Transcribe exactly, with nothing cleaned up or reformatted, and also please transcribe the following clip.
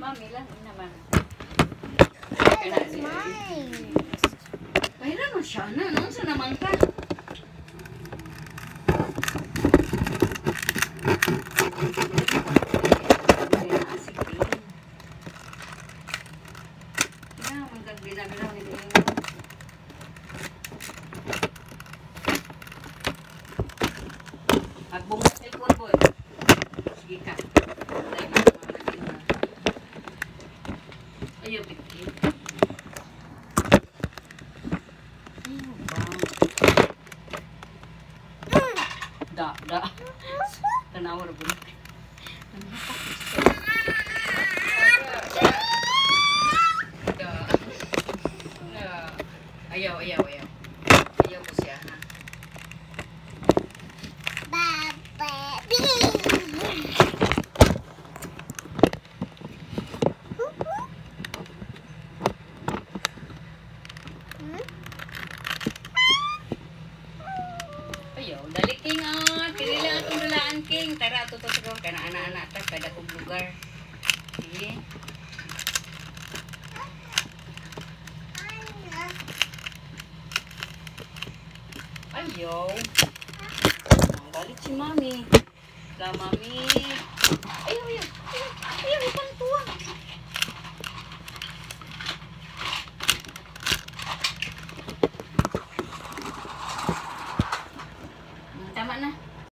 Mami lang naman. It's mine. Kailan mo siya na? Noon sa naman ka? Agbong cellphone boy. Sige ka. Ayaw bitin. Da, da. Tanawar po. Ayaw, ayaw, ayaw. Ayaw ko siya, ha? Ayaw, dali king, ah. Pinila akong dulaan king. Tara, tututuro ka na anak-anak ta. Kada kong lugar. Sige. Ayaw. Galit si mami. La mami. Ayaw, ayaw. Ayaw.